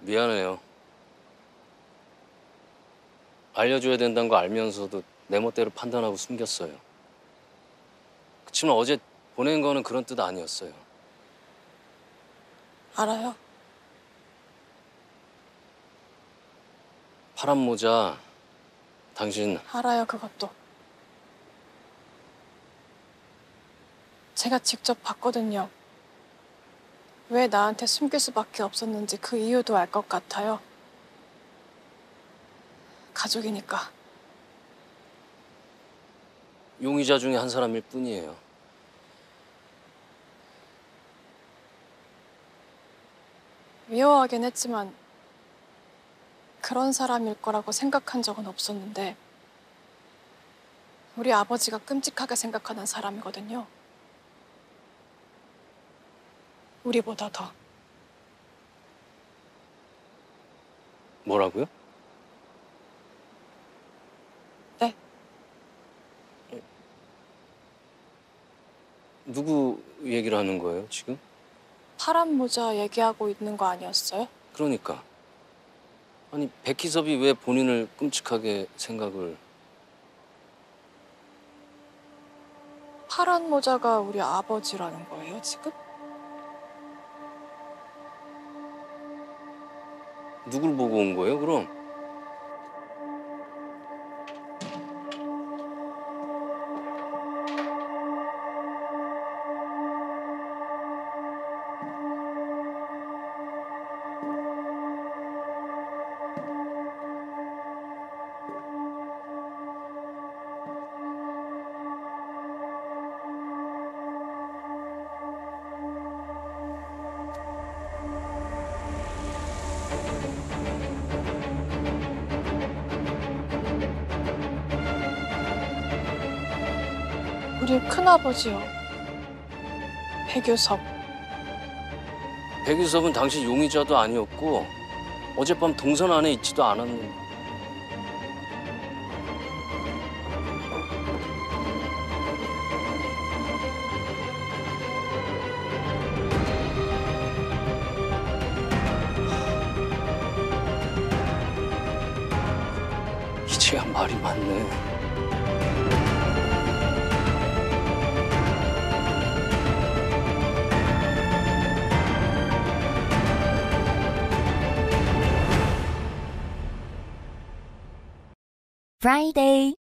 미안해요. 알려줘야 된다는 거 알면서도 내 멋대로 판단하고 숨겼어요. 그치만 어제 보낸 거는 그런 뜻 아니었어요. 알아요. 파란 모자, 당신 알아요, 그것도. 제가 직접 봤거든요. 왜 나한테 숨길 수밖에 없었는지 그 이유도 알 것 같아요. 가족이니까. 용의자 중에 한 사람일 뿐이에요. 미워하긴 했지만 그런 사람일 거라고 생각한 적은 없었는데 우리 아버지가 끔찍하게 생각하는 사람이거든요. 우리보다 더. 뭐라고요? 네. 누구 얘기를 하는 거예요, 지금? 파란 모자 얘기하고 있는 거 아니었어요? 그러니까. 아니, 백희섭이 왜 본인을 끔찍하게 생각을... 파란 모자가 우리 아버지라는 거예요, 지금? 누굴 보고 온 거예요, 그럼? 우리 큰아버지요. 백유섭. 백유섭은 당시 용의자도 아니었고 어젯밤 동선 안에 있지도 않았는데... 이제야 말이 많네. Friday